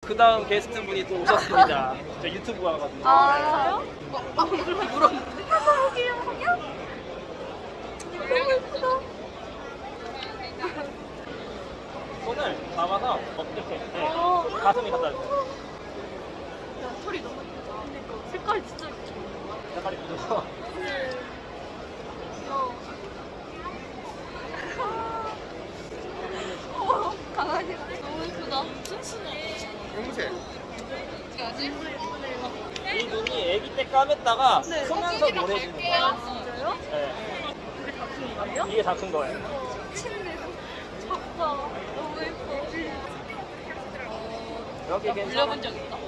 그 다음 게스트분이 또 오셨습니다. 저 유튜브 와가지고. 아, 저요? 그렇게 물었는데. 여기요, 여기요? 너무 예쁘다. 손을 잡아서 이렇게 가슴에 갖다 주세요. 야, 소리 너무 예쁘다. 근데 그 색깔이 진짜 예쁘다. 색깔이 보셔서. 강아지 너무 예쁘다. 튼튼해. 앵무새. 이 눈이 아기 때 까맸다가 크면서 노래지는 거예요. 아, 진짜요? 네. 이게 다 큰 거예요? 이게 다 큰 거예요. 침대 작다. 너무 예뻐. 여기 괜찮아. 물려본 적 있다.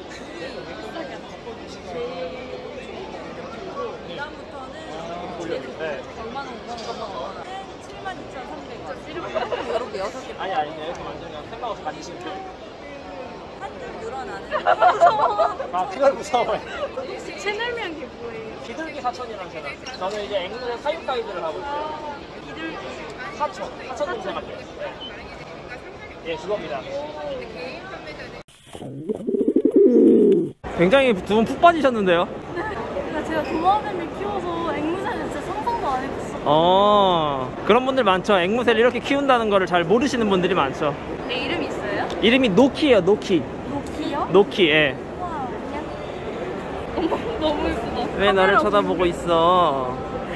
네. 얼마나 오가는 72,300원. 이렇게 6개. 아니 이렇게 만지면 생각없이 만지시면 돼요. 한점 늘어나는. 아 그걸 무서워해. 혹시 채널명 게 뭐예요? 비둘기 사촌이라는 채널. 저는 이제 앵무새 사육 가이드를 하고 있어요. 비둘기 사촌 동생 할게요. 예, 그겁니다. 굉장히 두 분 푹 빠지셨는데요? 네. 제가 도마뱀을 키워서 앵무새는 진짜 상상도 안 해봤어요. 그런 분들 많죠. 앵무새를 이렇게 키운다는 거를 잘 모르시는 분들이 많죠. 내 이름 있어요? 이름이 노키예요, 노키. 노키요? 노키, 예. 와, 어머, 너무 예쁘다. 왜 너를 쳐다보고 있어?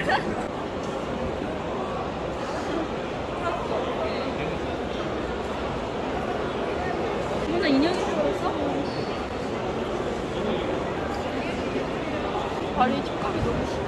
혼자 인형이 들어있어? 발이 촉감이 너무 심해.